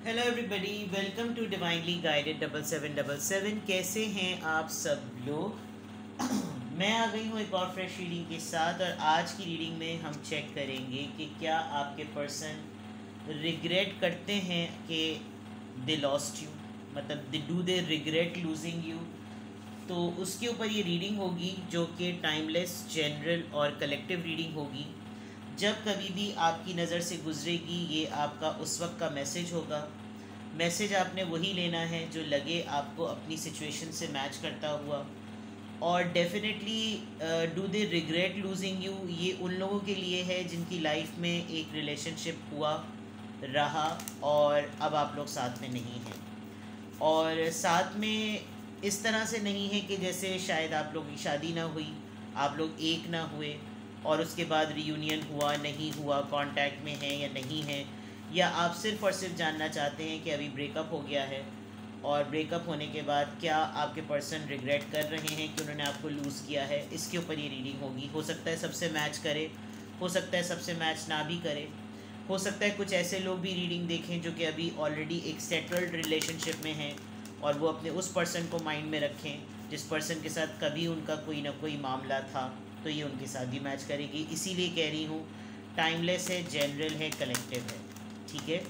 Hello everybody, welcome to divinely guided 7777। कैसे हैं आप सब लोग? मैं आ गई हूँ एक और फ्रेश रीडिंग के साथ। और आज की रीडिंग में हम चेक करेंगे कि क्या आपके पर्सन रिग्रेट करते हैं कि दे लॉस्ट यू, मतलब they do they regret losing you. तो उसके ऊपर ये रीडिंग होगी, जो कि टाइमलेस, जनरल और कलेक्टिव रीडिंग होगी। जब कभी भी आपकी नज़र से गुजरेगी, ये आपका उस वक्त का मैसेज होगा। मैसेज आपने वही लेना है जो लगे आपको अपनी सिचुएशन से मैच करता हुआ। और definitely do they regret losing you, ये उन लोगों के लिए है जिनकी लाइफ में एक रिलेशनशिप हुआ, रहा और अब आप लोग साथ में नहीं हैं। और साथ में इस तरह से नहीं है कि जैसे शायद आप लोगों की शादी ना हुई, आप लोग एक ना हुए और उसके बाद रियूनियन हुआ नहीं हुआ, कांटेक्ट में है या नहीं है, या आप सिर्फ़ और सिर्फ जानना चाहते हैं कि अभी ब्रेकअप हो गया है और ब्रेकअप होने के बाद क्या आपके पर्सन रिग्रेट कर रहे हैं कि उन्होंने आपको लूज़ किया है। इसके ऊपर ये रीडिंग होगी। हो सकता है सबसे मैच करे, हो सकता है सबसे मैच ना भी करे, हो सकता है कुछ ऐसे लोग भी रीडिंग देखें जो कि अभी ऑलरेडी एक सेटल्ड रिलेशनशिप में हैं और वो अपने उस पर्सन को माइंड में रखें जिस पर्सन के साथ कभी उनका कोई ना कोई मामला था। तो ये उनके साथ भी मैच करेगी। इसीलिए कह रही हूँ टाइमलेस है, जनरल है, कलेक्टिव है। ठीक है,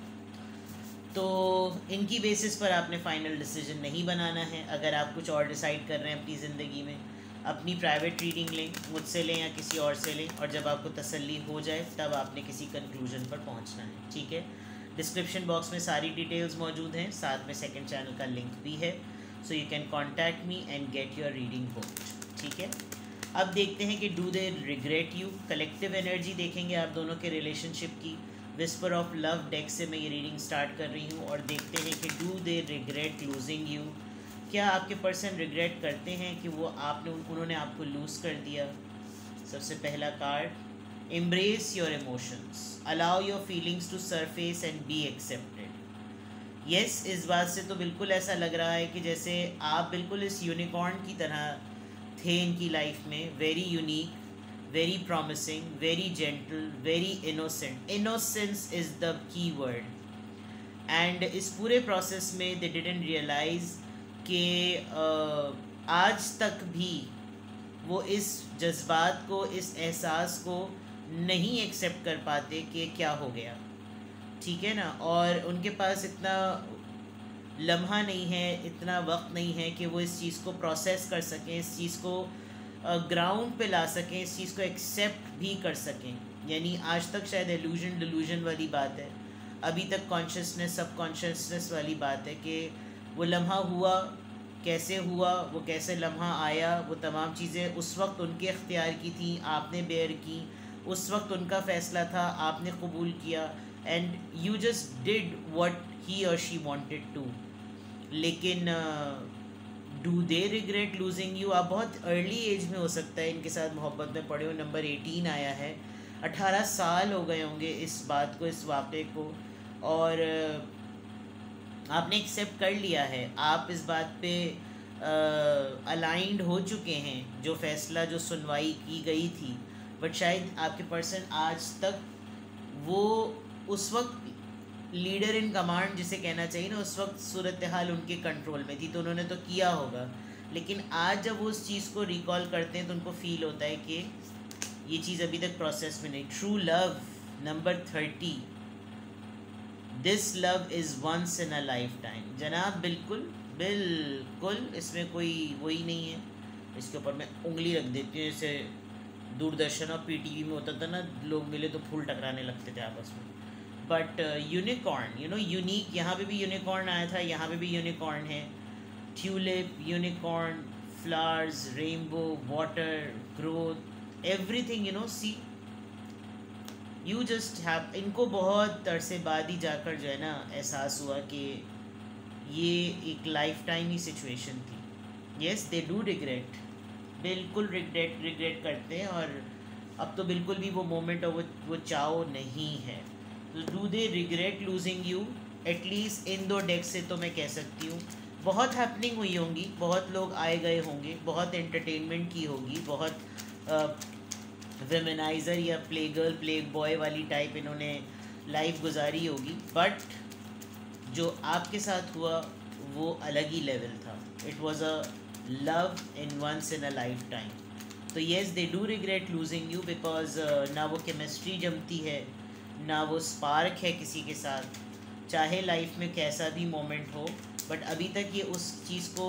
तो इनकी बेसिस पर आपने फाइनल डिसीजन नहीं बनाना है। अगर आप कुछ और डिसाइड कर रहे हैं अपनी ज़िंदगी में, अपनी प्राइवेट रीडिंग लें, मुझसे लें या किसी और से लें, और जब आपको तसल्ली हो जाए तब आपने किसी कंक्लूजन पर पहुंचना है। ठीक है, डिस्क्रिप्शन बॉक्स में सारी डिटेल्स मौजूद हैं, साथ में सेकंड चैनल का लिंक भी है, so you can contact me and get your reading booked. ठीक है, अब देखते हैं कि do they regret you. Collective energy देखेंगे आप दोनों के रिलेशनशिप की। विस्पर ऑफ लव डेक से मैं ये रीडिंग स्टार्ट कर रही हूँ और देखते हैं कि do they regret losing you. क्या आपके पर्सन रिग्रेट करते हैं कि वो उन्होंने आपको लूज़ कर दिया। सबसे पहला card, embrace your emotions, allow your feelings to surface and be accepted. Yes, इस बात से तो बिल्कुल ऐसा लग रहा है कि जैसे आप बिल्कुल इस यूनिकॉर्न की तरह थे इनकी लाइफ में। Very unique, very promising, very gentle, very innocent. Innocence is the key word. And इस पूरे प्रोसेस में they didn't realize कि आज तक भी वो इस जज्बात को, इस एहसास को नहीं एक्सेप्ट कर पाते कि क्या हो गया। ठीक है ना, और उनके पास इतना लम्हा नहीं है, इतना वक्त नहीं है कि वो इस चीज़ को प्रोसेस कर सकें, इस चीज़ को ग्राउंड पे ला सकें, इस चीज़ को एक्सेप्ट भी कर सकें। यानी आज तक शायद एलूजन डिलूजन वाली बात है, अभी तक कॉन्शियसनेस सब कॉन्शियसनेस वाली बात है कि वो लम्हा हुआ कैसे हुआ, वो कैसे लम्हा आया, वो तमाम चीज़ें उस वक्त उनके अख्तियार की थी, आपने बेयर की, उस वक्त उनका फ़ैसला था, आपने कबूल किया, and you just did what he और शी वांटेड टू। लेकिन do they regret losing you, आप बहुत अर्ली एज में हो सकता है इनके साथ मोहब्बत में पड़े हो। नंबर 18 आया है, 18 साल हो गए होंगे इस बात को, इस वाक़े को, और आपने एक्सेप्ट कर लिया है। आप इस बात पे अलाइंड हो चुके हैं, जो फ़ैसला, जो सुनवाई की गई थी। बट शायद आपके पर्सन आज तक वो उस वक्त लीडर इन कमांड जिसे कहना चाहिए ना, उस वक्त सूरत हाल उनके कंट्रोल में थी तो उन्होंने तो किया होगा। लेकिन आज जब वो उस चीज़ को रिकॉल करते हैं तो उनको फील होता है कि ये चीज़ अभी तक प्रोसेस में नहीं। True love, number 30, this love is once in a life time. जनाब बिल्कुल बिल्कुल, इसमें कोई वही नहीं है। इसके ऊपर मैं उंगली रख देती हूँ, जैसे दूरदर्शन और PTV में होता था ना, लोग मिले तो फूल टकराने लगते थे आपस में। बट यूनिकॉर्न, यूनिक, यहाँ पे भी यूनिकॉर्न आया था, यहाँ पे भी यूनिकॉर्न है। Tulip, unicorn, flowers, rainbow, water, growth, everything, see you just have. इनको बहुत अरसे बाद ही जाकर जो है ना एहसास हुआ कि ये एक लाइफ टाइम ही सिचुएशन थी। येस, दे डू रिग्रेट, बिल्कुल रिग्रेट करते हैं, और अब तो बिल्कुल भी वो मोमेंट और वो चाव नहीं है। Do they regret losing you, at least इन दो डेक से तो मैं कह सकती हूँ बहुत हैपनिंग हुई होंगी, बहुत लोग आए गए होंगे, बहुत एंटरटेनमेंट की होगी, बहुत वेमेनाइज़र या प्ले गर्ल प्ले बॉय वाली टाइप इन्होंने लाइफ गुजारी होगी। बट जो आपके साथ हुआ वो अलग ही लेवल था. It was a love in once in a life time. तो yes, they do regret losing you because ना वो केमिस्ट्री जमती है, ना वो स्पार्क है किसी के साथ, चाहे लाइफ में कैसा भी मोमेंट हो. बट अभी तक ये उस चीज़ को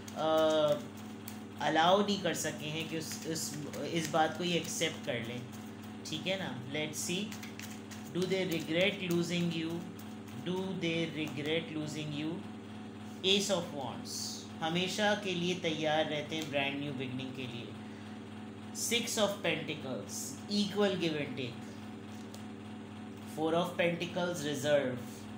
अलाउ नहीं कर सके हैं कि इस बात को ये एक्सेप्ट कर लें. ठीक है ना. Let's see. Do they regret losing you? Do they regret losing you? Ace of wands हमेशा के लिए तैयार रहते हैं ब्रांड न्यू बिगनिंग के लिए. Six of pentacles equal give and take. Four of pentacles reserve.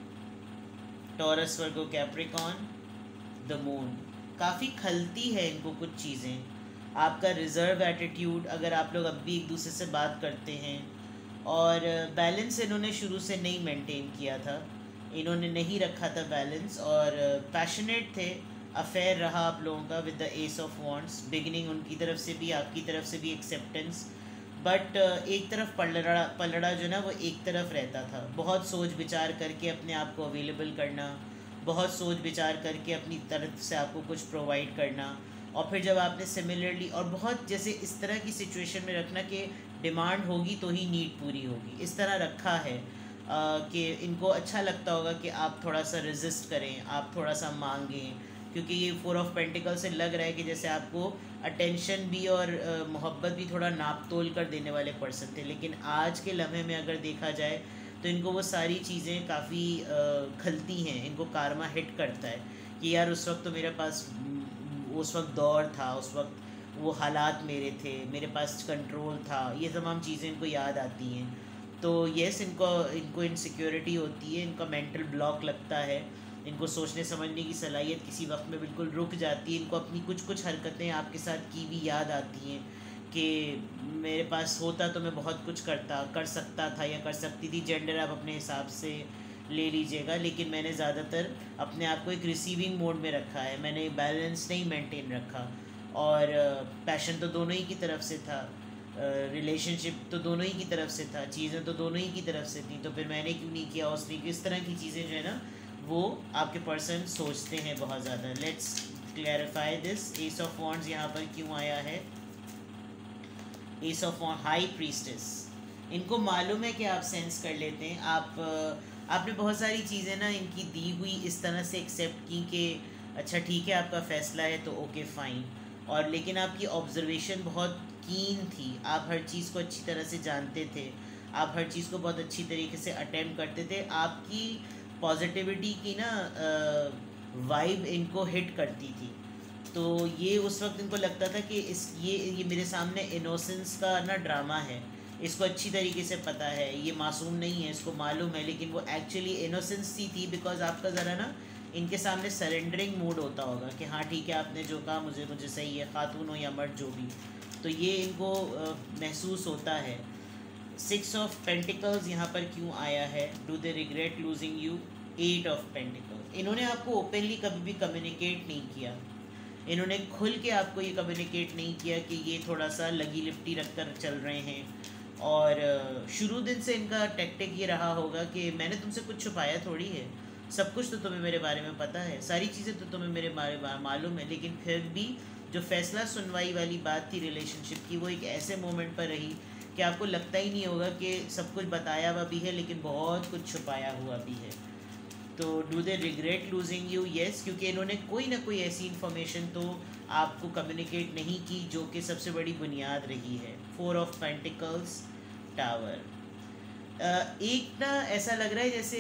Taurus Virgo Capricorn the moon. काफ़ी खलती है इनको कुछ चीज़ें. आपका रिजर्व एटीट्यूड, अगर आप लोग अब भी एक दूसरे से बात करते हैं, और बैलेंस इन्होंने शुरू से नहीं मेंटेन किया था, इन्होंने नहीं रखा था बैलेंस, और पैशनेट थे. अफेयर रहा आप लोगों का with the ace of wands. Beginning उनकी तरफ से भी आपकी तरफ से भी एक्सेप्टेंस. बट एक तरफ पलड़ा जो ना वो एक तरफ रहता था. बहुत सोच विचार करके अपने आप को अवेलेबल करना, बहुत सोच विचार करके अपनी तरफ से आपको कुछ प्रोवाइड करना, और फिर जब आपने सिमिलरली, और बहुत जैसे इस तरह की सिचुएशन में रखना कि डिमांड होगी तो ही नीड पूरी होगी, इस तरह रखा है कि इनको अच्छा लगता होगा कि आप थोड़ा सा रेजिस्ट करें, आप थोड़ा सा मांगें. क्योंकि ये फोर ऑफ पेंटिकल से लग रहा है कि जैसे आपको अटेंशन भी और मोहब्बत भी थोड़ा नाप तोल कर देने वाले पर्सन थे. लेकिन आज के लम्हे में अगर देखा जाए तो इनको वो सारी चीज़ें काफ़ी खलती हैं. इनको कारमा हिट करता है कि यार उस वक्त तो मेरे पास उस वक्त दौर था, उस वक्त वो हालात मेरे थे, मेरे पास कंट्रोल था. ये तमाम चीज़ें इनको याद आती हैं. तो येस, इनको इनसिक्योरिटी होती है, इनका मेंटल ब्लॉक लगता है, इनको सोचने समझने की सलाहियत किसी वक्त में बिल्कुल रुक जाती है. इनको अपनी कुछ हरकतें आपके साथ की भी याद आती हैं कि मेरे पास होता तो मैं बहुत कुछ कर सकता था या कर सकती थी. जेंडर आप अपने हिसाब से ले लीजिएगा, लेकिन मैंने ज़्यादातर अपने आप को एक रिसीविंग मोड में रखा है. मैंने बैलेंस नहीं मेंटेन रखा. और पैशन तो दोनों ही की तरफ से था, रिलेशनशिप तो दोनों ही की तरफ से था, चीज़ें तो दोनों ही की तरफ से थी. तो फिर मैंने क्यों नहीं किया, उसने क्यों, इस तरह की चीज़ें जो है ना वो आपके पर्सन सोचते हैं बहुत ज़्यादा. Let's clarify this. Ace of wands यहाँ पर क्यों आया है? Ace of wand, high priestess. इनको मालूम है कि आप सेंस कर लेते हैं. आपने बहुत सारी चीज़ें ना इनकी दी हुई इस तरह से एक्सेप्ट की कि अच्छा ठीक है आपका फ़ैसला है तो ओके फ़ाइन. और लेकिन आपकी ऑब्जर्वेशन बहुत कीन थी. आप हर चीज़ को अच्छी तरह से जानते थे, आप हर चीज़ को बहुत अच्छी तरीके से अटेम्प्ट करते थे. आपकी पॉजिटिविटी की ना वाइब इनको हिट करती थी. तो ये उस वक्त इनको लगता था कि ये मेरे सामने इनोसेंस का ना ड्रामा है, इसको अच्छी तरीके से पता है, ये मासूम नहीं है, इसको मालूम है. लेकिन वो एक्चुअली इनोसेंस ही थी बिकॉज आपका ज़रा ना इनके सामने सरेंडरिंग मूड होता होगा कि हाँ ठीक है आपने जो कहा मुझे सही है, खातून हो या मर्द जो भी. तो ये इनको महसूस होता है. सिक्स ऑफ पेंटिकल्स यहाँ पर क्यों आया है? Do they regret losing you? Eight of pentacles. इन्होंने आपको ओपनली कभी भी कम्युनिकेट नहीं किया, इन्होंने खुल के आपको ये कम्युनिकेट नहीं किया कि ये थोड़ा सा लगी लिफ्टी रख कर चल रहे हैं. और शुरू दिन से इनका टैक्टिक ये रहा होगा कि मैंने तुमसे कुछ छुपाया थोड़ी है, सब कुछ तो तुम्हें मेरे बारे में पता है, सारी चीज़ें तो तुम्हें मेरे बारे में मालूम है. लेकिन फिर भी जो फैसला सुनवाई वाली बात थी रिलेशनशिप की, वो एक ऐसे मोमेंट पर रही कि आपको लगता ही नहीं होगा कि सब कुछ बताया हुआ भी है लेकिन बहुत कुछ छुपाया हुआ भी है. तो do they regret losing you? Yes, क्योंकि इन्होंने कोई ना कोई ऐसी इन्फॉर्मेशन तो आपको कम्युनिकेट नहीं की जो कि सबसे बड़ी बुनियाद रही है. Four of pentacles, tower. एक ना ऐसा लग रहा है जैसे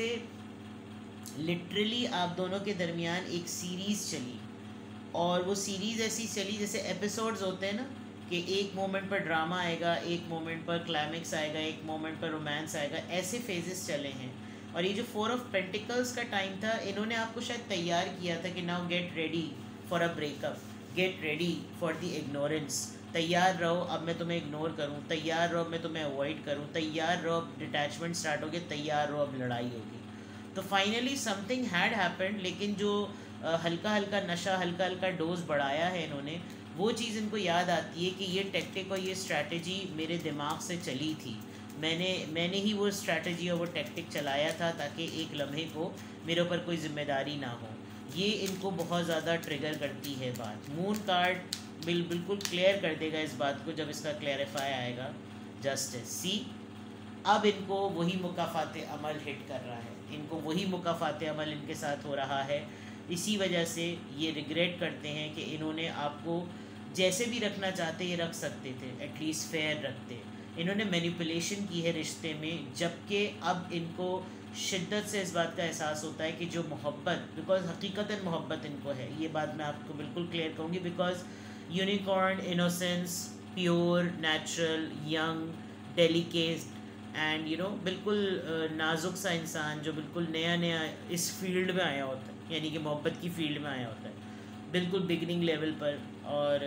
लिटरली आप दोनों के दरमियान एक सीरीज़ चली, और वो सीरीज़ ऐसी चली जैसे एपिसोड्स होते हैं ना कि एक मोमेंट पर ड्रामा आएगा, एक मोमेंट पर क्लाइमेक्स आएगा, एक मोमेंट पर रोमांस आएगा. ऐसे फेजेस चले हैं. और ये जो फोर ऑफ पेंटिकल्स का टाइम था, इन्होंने आपको शायद तैयार किया था कि now get ready for a breakup, get ready for the ignorance. तैयार रहो अब मैं तुम्हें इग्नोर करूँ, तैयार रहो अब मैं तुम्हें अवॉइड करूँ, तैयार रहो अब डिटैचमेंट स्टार्ट हो गया, तैयार रहो अब लड़ाई होगी. तो फाइनली समथिंग हैड हैपेंड. लेकिन जो हल्का हल्का नशा, हल्का हल्का डोज बढ़ाया है इन्होंने, वो चीज़ इनको याद आती है कि ये टेक्टिक और ये स्ट्रैटेजी मेरे दिमाग से चली थी. मैंने ही वो स्ट्रैटेजी और वो टैक्टिक चलाया था ताकि एक लम्हे को मेरे ऊपर कोई जिम्मेदारी ना हो। ये इनको बहुत ज़्यादा ट्रिगर करती है बात। मून कार्ड बिल्कुल क्लियर कर देगा इस बात को जब इसका क्लैरिफाई आएगा। जस्टिस सी, अब इनको वही मुकाफ़ात अमल हिट कर रहा है, इनको वही मुकाफ़ात अमल इनके साथ हो रहा है। इसी वजह से ये रिग्रेट करते हैं कि इन्होंने आपको जैसे भी रखना चाहते ये रख सकते थे, एटलीस्ट फेयर रखते। इन्होंने मैनिपुलेशन की है रिश्ते में, जबकि अब इनको शिद्दत से इस बात का एहसास होता है कि जो मोहब्बत, बिकॉज हकीकतन मोहब्बत इनको है, ये बात मैं आपको बिल्कुल क्लियर कहूँगी। Because unicorn, innocence, pure, natural, young, delicate and बिल्कुल नाजुक सा इंसान जो बिल्कुल नया नया इस फील्ड में आया होता है, यानी कि मोहब्बत की फील्ड में आया होता है बिल्कुल बिगनिंग लेवल पर। और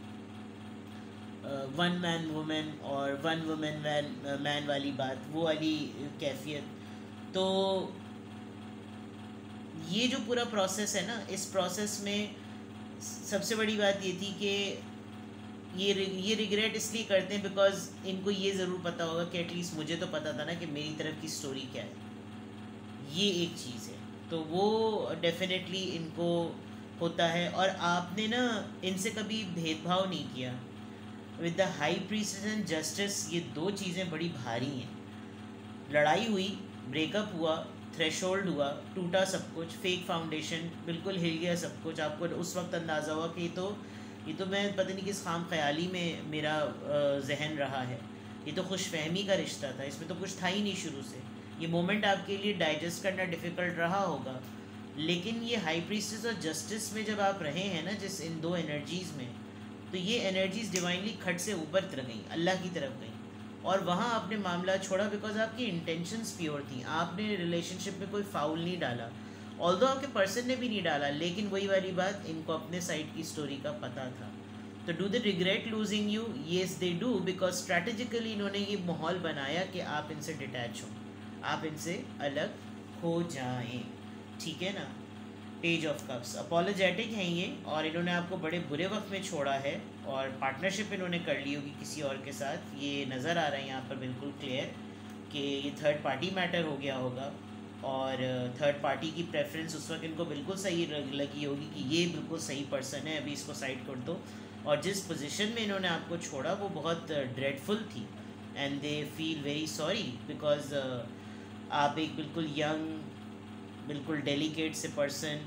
वन मैन वुमेन और वन वुमेन मैन वाली बात, वो वाली कैफियत। तो ये जो पूरा प्रोसेस है ना, इस प्रोसेस में सबसे बड़ी बात ये थी कि ये रिग्रेट इसलिए करते हैं बिकॉज इनको ये ज़रूर पता होगा कि एटलीस्ट मुझे तो पता था ना कि मेरी तरफ की स्टोरी क्या है। ये एक चीज़ है, तो वो डेफिनेटली इनको होता है। और आपने ना इनसे कभी भेदभाव नहीं किया। With the high priestess and justice, ये दो चीज़ें बड़ी भारी हैं। लड़ाई हुई, ब्रेकअप हुआ, थ्रेशोल्ड हुआ, टूटा सब कुछ, फेक फाउंडेशन, बिल्कुल हिल गया सब कुछ। आपको उस वक्त अंदाज़ा हुआ कि ये तो मैं पता नहीं किस खाम ख्याली में मेरा जहन रहा है, ये तो खुश फहमी का रिश्ता था, इसमें तो कुछ था ही नहीं शुरू से। ये मोमेंट आपके लिए डाइजेस्ट करना डिफ़िकल्ट रहा होगा। लेकिन ये हाई प्रीस्टेस और जस्टिस में जब आप रहे हैं ना, जिस इन दो एनर्जीज़ में, तो ये एनर्जीज़ डिवाइनली खट से ऊपर तरफ गई, अल्लाह की तरफ गई, और वहाँ आपने मामला छोड़ा बिकॉज आपकी इंटेंशंस प्योर थी। आपने रिलेशनशिप में कोई फाउल नहीं डाला, ऑल्दो आपके पर्सन ने भी नहीं डाला, लेकिन वही वाली बात, इनको अपने साइड की स्टोरी का पता था। तो do they regret losing you? Yes they do, because strategically इन्होंने ये माहौल बनाया कि आप इनसे डिटैच हो, आप इनसे अलग हो जाएं। ठीक है ना। पेज ऑफ कप्स, अपोलोजेटिक हैं ये, और इन्होंने आपको बड़े बुरे वक्त में छोड़ा है, और पार्टनरशिप इन्होंने कर ली होगी किसी और के साथ। ये नज़र आ रहा है यहाँ पर बिल्कुल क्लियर कि ये थर्ड पार्टी मैटर हो गया होगा, और थर्ड पार्टी की प्रेफरेंस उस वक्त इनको बिल्कुल सही लगी होगी कि ये बिल्कुल सही पर्सन है, अभी इसको साइड कर दो। और जिस पोजीशन में इन्होंने आपको छोड़ा वो बहुत ड्रेडफुल थी, and they feel very sorry because आप एक बिल्कुल यंग, बिल्कुल डेलिकेट से पर्सन,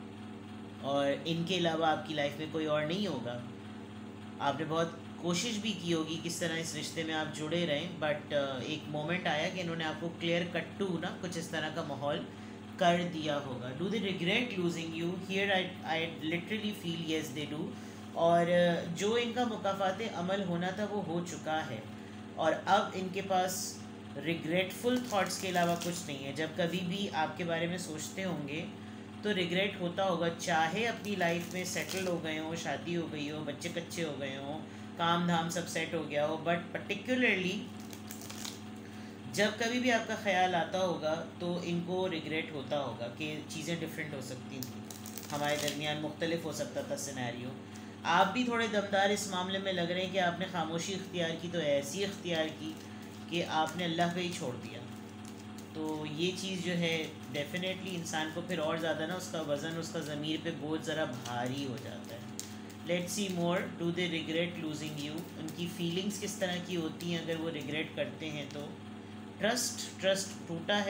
और इनके अलावा आपकी लाइफ में कोई और नहीं होगा। आपने बहुत कोशिश भी की होगी किस तरह इस रिश्ते में आप जुड़े रहें, बट एक मोमेंट आया कि इन्होंने आपको क्लियर कट टू ना कुछ इस तरह का माहौल कर दिया होगा। Do they regret losing you? Here I literally feel yes they do. और जो इनका मुकाफ़ात अमल होना था वो हो चुका है, और अब इनके पास रिग्रेटफुल थॉट्स के अलावा कुछ नहीं है। जब कभी भी आपके बारे में सोचते होंगे तो रिग्रेट होता होगा, चाहे अपनी लाइफ में सेटल हो गए हो, शादी हो गई हो, बच्चे कच्चे हो गए हो, काम धाम सब सेट हो गया हो, बट पर्टिकुलरली जब कभी भी आपका ख्याल आता होगा तो इनको रिग्रेट होता होगा कि चीज़ें डिफरेंट हो सकती थी, हमारे दरमियान मुख्तलिफ हो सकता था सिनेरियो। आप भी थोड़े दमदार इस मामले में लग रहे हैं कि आपने खामोशी इख्तियार की, तो ऐसी इख्तियार की कि आपने अल्लाह पे ही छोड़ दिया। तो ये चीज़ जो है डेफिनेटली इंसान को फिर और ज़्यादा ना उसका वज़न, उसका ज़मीर पे बोझ ज़रा भारी हो जाता है। Let's see more. Do they regret losing you? उनकी फीलिंग्स किस तरह की होती हैं अगर वो रिग्रेट करते हैं तो? ट्रस्ट टूटा है।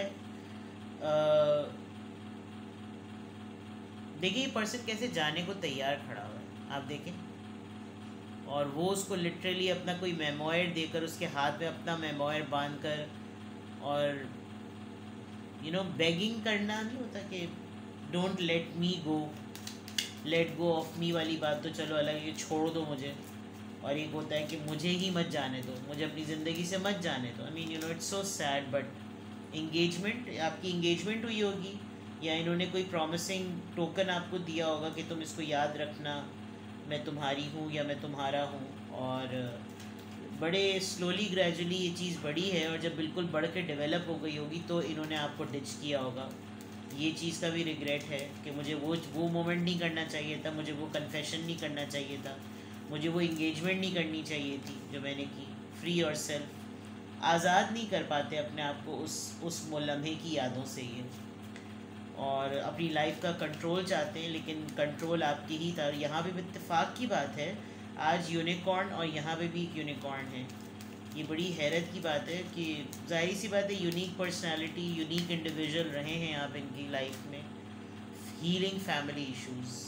देखिए ये पर्सन कैसे जाने को तैयार खड़ा हुआ है, आप देखें, और वो उसको लिटरली अपना कोई मेमोयर देकर, उसके हाथ में अपना मेमोयर बांध कर, और बेगिंग करना नहीं होता कि don't let me go, let go of me वाली बात तो चलो अलग, ये छोड़ दो मुझे, और एक होता है कि मुझे ही मत जाने दो, मुझे अपनी ज़िंदगी से मत जाने दो। I mean it's so sad. But engagement, आपकी इंगेजमेंट हुई होगी, या इन्होंने कोई प्रॉमिसिंग टोकन आपको दिया होगा कि तुम इसको याद रखना, मैं तुम्हारी हूँ या मैं तुम्हारा हूँ, और बड़े स्लोली ग्रेजुअली ये चीज़ बढ़ी है, और जब बिल्कुल बढ़ के डेवलप हो गई होगी तो इन्होंने आपको डिच किया होगा। ये चीज़ का भी रिग्रेट है कि मुझे वो मोमेंट नहीं करना चाहिए था, मुझे वो कन्फेशन नहीं करना चाहिए था, मुझे वो इंगेजमेंट नहीं करनी चाहिए थी जो मैंने की। फ्री योर सेल्फ, आज़ाद नहीं कर पाते अपने आप को उस लम्हे की यादों से ये, और अपनी लाइफ का कंट्रोल चाहते हैं, लेकिन कंट्रोल आपकी ही था। यहाँ पे भी इत्तेफाक की बात है, आज यूनिकॉर्न और यहाँ पे भी एक यूनिकॉर्न है। ये बड़ी हैरत की बात है कि जाहिर सी बात है, यूनिक पर्सनालिटी, यूनिक इंडिविजुअल रहे हैं आप इनकी लाइफ में। Healing family issues.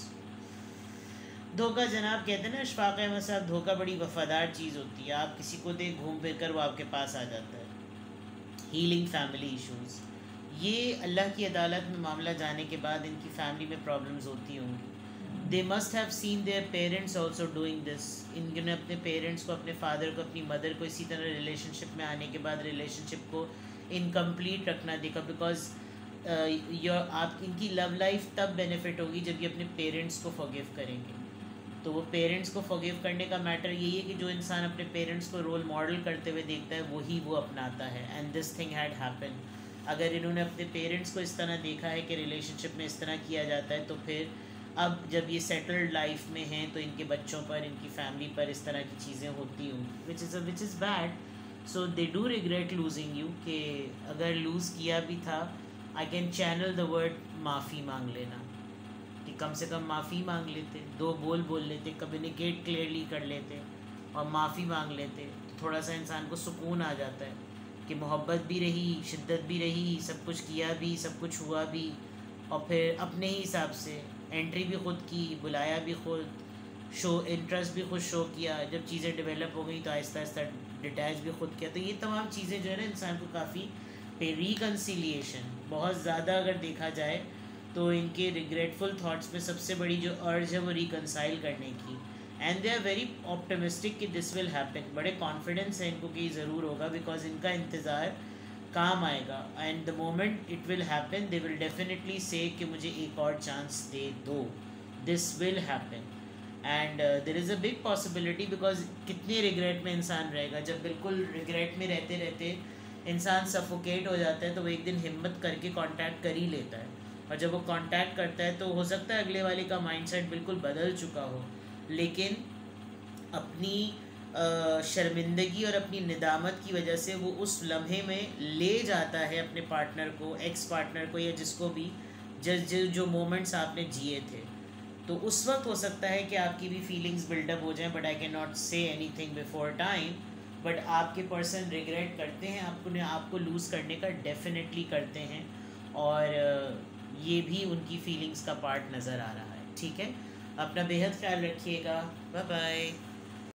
धोखा, जनाब कहते हैं ना अशफाक अहमद साहब, धोखा बड़ी वफादार चीज़ होती है। आप किसी को दे, घूम फिर कर वो आपके पास आ जाता है। हीलिंग फैमिली इश्यूज़, ये अल्लाह की अदालत में मामला जाने के बाद इनकी फैमिली में प्रॉब्लम्स होती होंगी। They must have seen their parents also doing this. इन्होंने अपने पेरेंट्स को, अपने फादर को, अपनी मदर को इसी तरह रिलेशनशिप में आने के बाद रिलेशनशिप को इनकम्प्लीट रखना देखा। बिकॉज आप इनकी लव लाइफ तब बेनिफिट होगी जब ये अपने पेरेंट्स को फॉरगिव करेंगे। तो वो पेरेंट्स को फॉरगिव करने का मैटर यही है कि जो इंसान अपने पेरेंट्स को रोल मॉडल करते हुए देखता है वही वो अपनाता है। And this thing had happen. अगर इन्होंने अपने पेरेंट्स को इस तरह देखा है कि रिलेशनशिप में इस तरह किया जाता है, तो फिर अब जब ये सेटल्ड लाइफ में हैं तो इनके बच्चों पर, इनकी फैमिली पर इस तरह की चीज़ें होती होंगी, which is bad. So they do regret losing you, कि अगर लूज़ किया भी था, I can channel the word माफ़ी मांग लेना, कि कम से कम माफ़ी मांग लेते, दो बोल लेते, कम्युनिकेट क्लियरली कर लेते और माफ़ी मांग लेते, तो थोड़ा सा इंसान को सुकून आ जाता है कि मोहब्बत भी रही, शिद्दत भी रही, सब कुछ किया भी, सब कुछ हुआ भी, और फिर अपने ही हिसाब से एंट्री भी खुद की, बुलाया भी खुद, शो इंटरेस्ट भी खुद शो किया। जब चीज़ें डेवलप हो गई तो आहिस्ता आहिस्ता डिटैच भी खुद किया। तो ये तमाम चीज़ें जो है ना इंसान को काफ़ी रिकन्सिलिएशन, बहुत ज़्यादा अगर देखा जाए तो इनके रिग्रेटफुल थाट्स में सबसे बड़ी जो अर्ज है वो रिकनसाइल करने की। And they are very optimistic कि दिस विल हैपन। बड़े कॉन्फिडेंस है इनको कि ये ज़रूर होगा, बिकॉज इनका इंतज़ार काम आएगा। And the moment it will happen they will definitely say कि मुझे एक और चांस दे दो, this will happen. And there is a big possibility, because कितने रिग्रेट में इंसान रहेगा। जब बिल्कुल रिग्रेट में रहते रहते इंसान सफोकेट हो जाता है तो वो एक दिन हिम्मत करके कांटेक्ट कर ही लेता है, और जब वो कांटेक्ट करता है तो हो सकता है अगले वाले का माइंडसेट बिल्कुल बदल चुका हो, लेकिन अपनी शर्मिंदगी और अपनी निदामत की वजह से वो उस लम्हे में ले जाता है अपने पार्टनर को, एक्स पार्टनर को, या जिसको भी, जो मोमेंट्स आपने जिए थे। तो उस वक्त हो सकता है कि आपकी भी फीलिंग्स बिल्डअप हो जाएं, but I can not say anything before time. But आपके पर्सन रिग्रेट करते हैं, आपको लूज़ करने का डेफिनेटली करते हैं, और ये भी उनकी फीलिंग्स का पार्ट नज़र आ रहा है। ठीक है, अपना बेहद ख्याल रखिएगा। Bye bye.